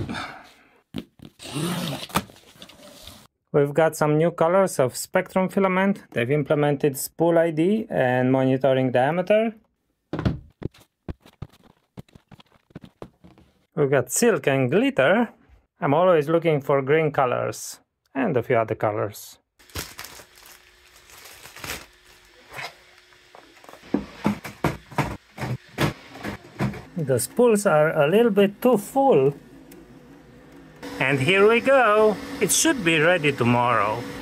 We've got some new colors of Spectrum filament. They've implemented spool ID and monitoring diameter. We've got silk and glitter. I'm always looking for green colors and a few other colors. The spools are a little bit too full. And here we go! It should be ready tomorrow.